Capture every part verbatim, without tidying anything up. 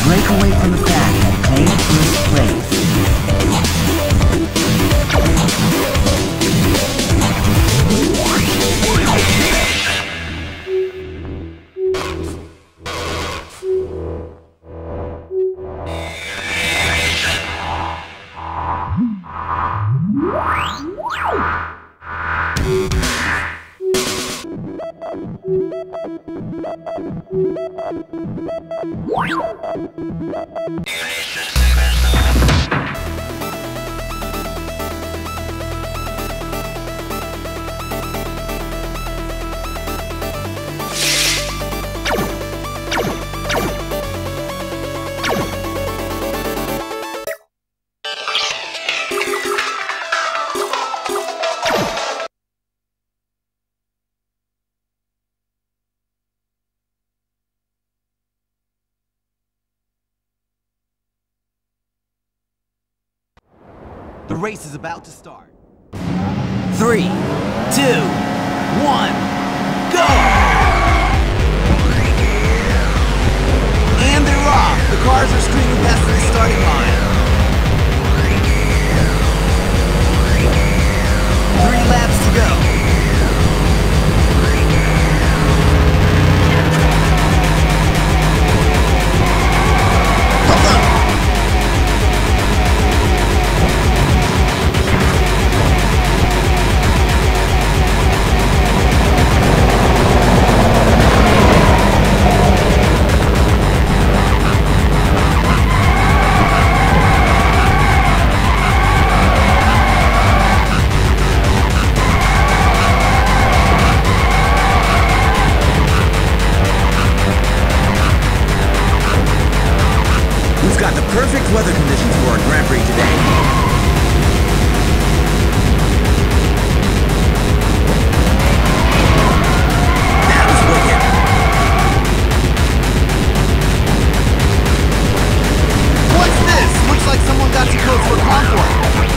Break away from the pack and claim first place. The race is about to start. Three, two, one, go! And they're off! The cars are screaming past the starting line. Three laps to go. We've got the perfect weather conditions for our Grand Prix today. That was wicked. What's this? Looks like someone got too close for comfort.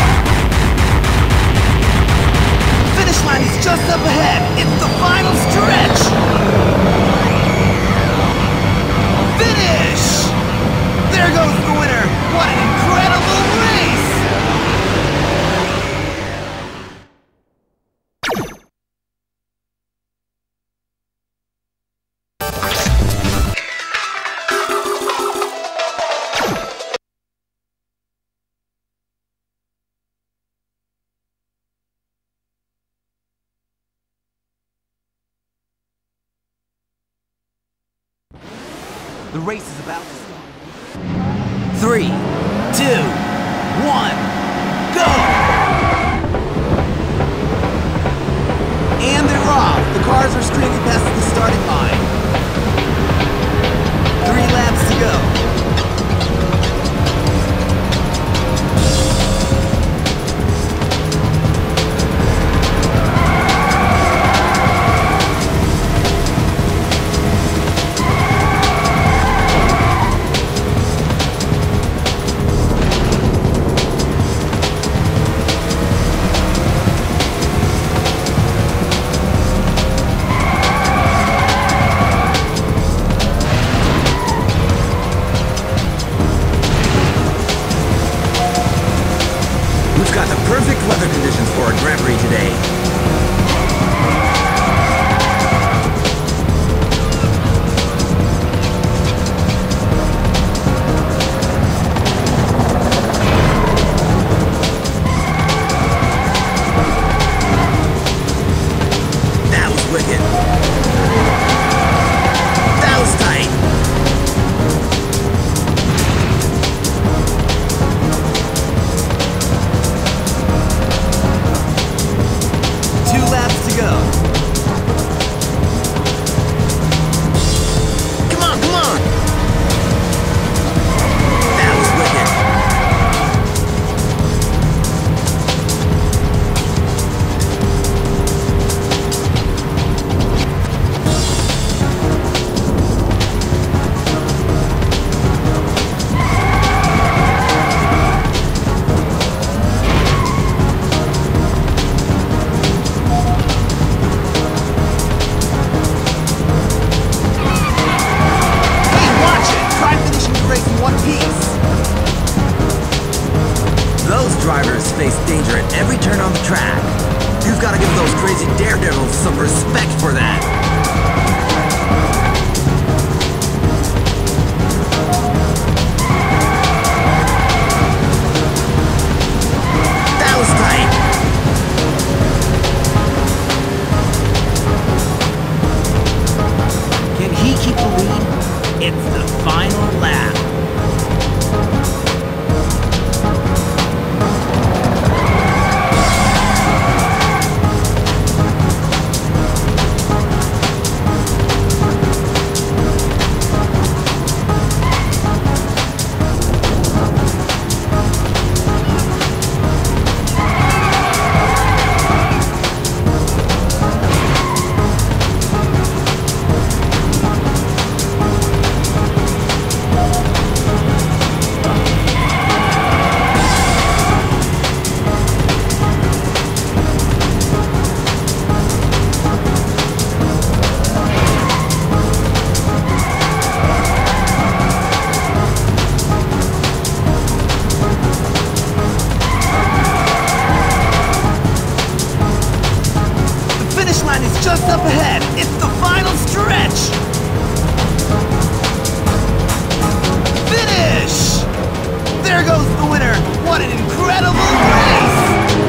Just up ahead, it's the final stretch! The race is about to start. Three, two, one, go! And they're off. The cars are streaming past the starting line. Three laps to go. Weather conditions for a Grand Prix today. That was wicked. That was tight. Go. Come on, come on! That was wicked. Those drivers face danger at every turn on the track. You've got to give those crazy daredevils some respect for that. That was tight. Can he keep the lead? It's the final lap. Just up ahead, it's the final stretch! Finish! There goes the winner! What an incredible race!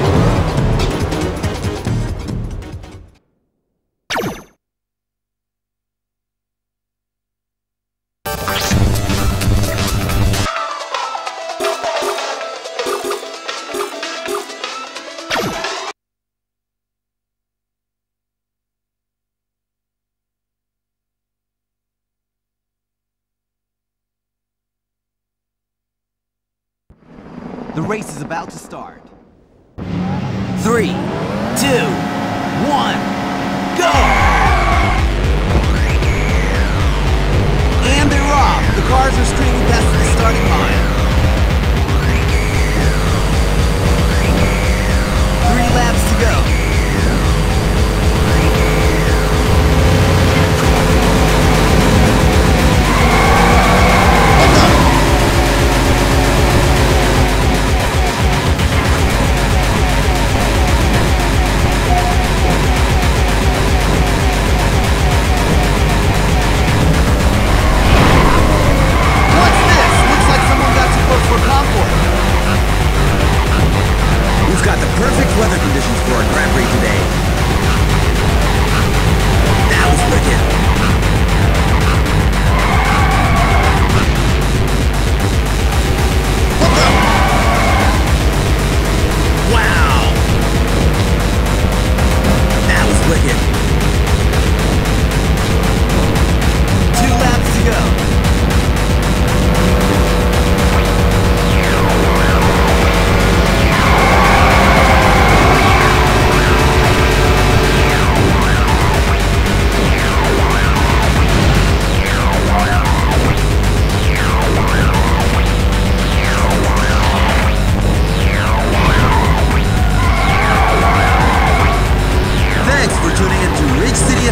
The race is about to start. Three, two, one, go! And they're off. The cars are streaming past the starting line. Three laps to go. Weather conditions for a Grand Prix today. That was wicked.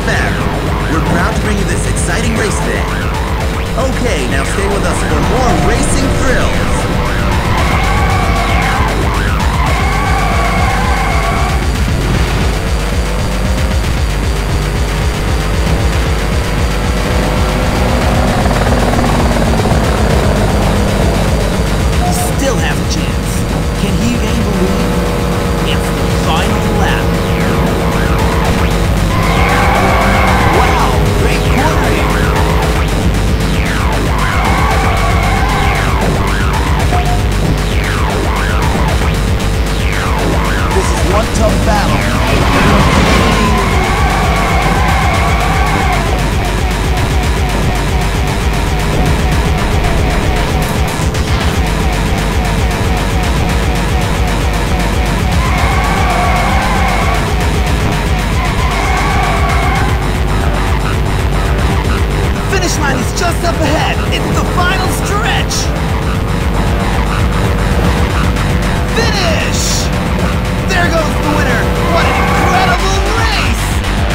F M. We're proud to bring you this exciting race today. Okay, now stay with us for more racing thrills. Still has a chance. Can he gain the lead? It's the final lap. Wow, great cornering. This is one tough battle. Line is just up ahead. It's the final stretch. Finish! There goes the winner. What an incredible race!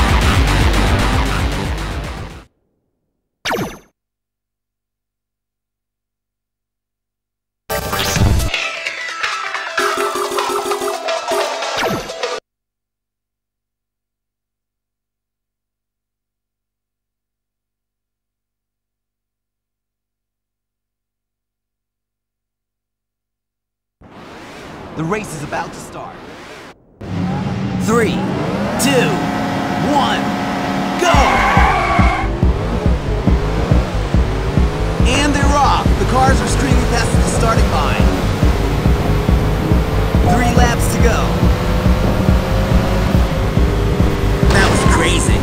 The race is about to start. Three, two, one, go! And they're off. The cars are screaming past the starting line. Three laps to go. That was crazy.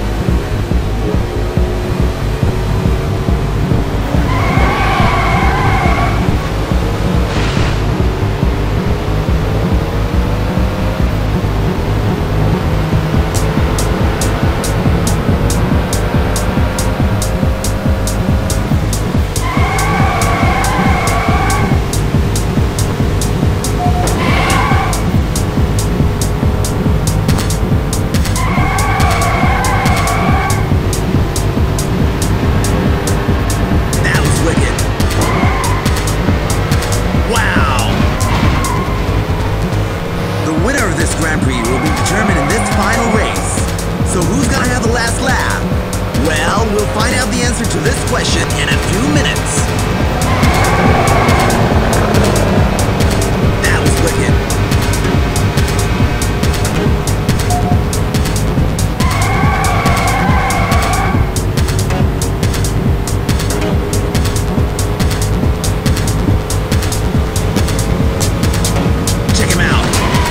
To this question in a few minutes. That was wicked. Check him out.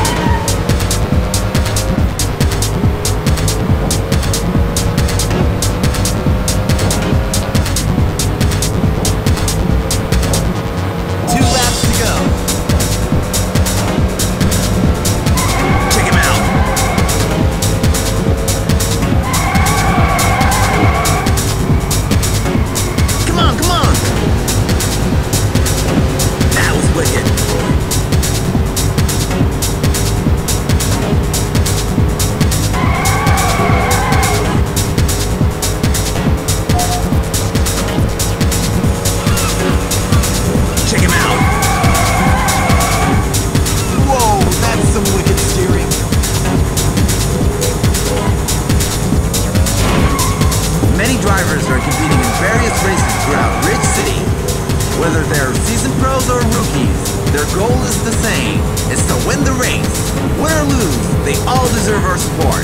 Drivers are competing in various races throughout Ridge City. Whether they're seasoned pros or rookies, their goal is the same. It's to win the race. Win or lose, they all deserve our support.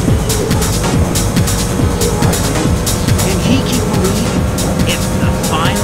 Can he keep the lead? It's the final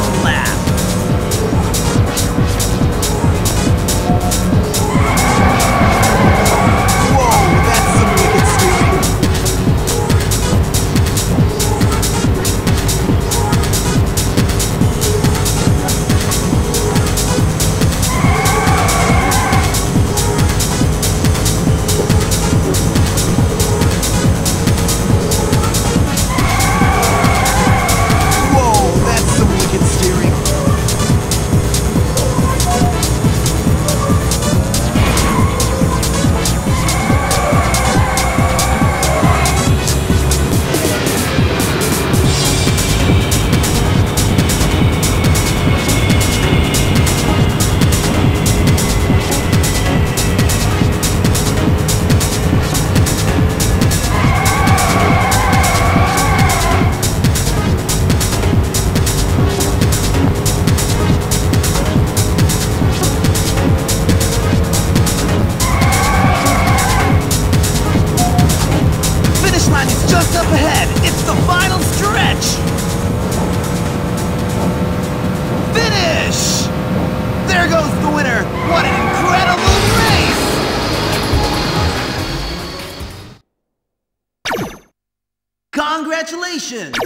Congratulations!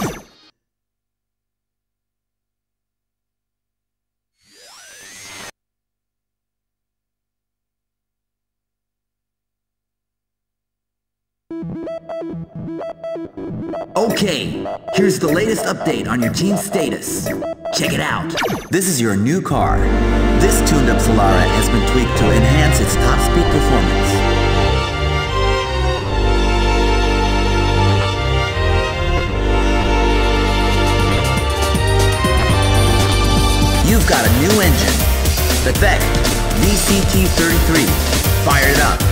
Okay, here's the latest update on your team's status. Check it out. This is your new car. This tuned-up Solara has been tweaked to enhance its top speed performance. You've got a new engine. The Vect V C T thirty-three. Fire it up.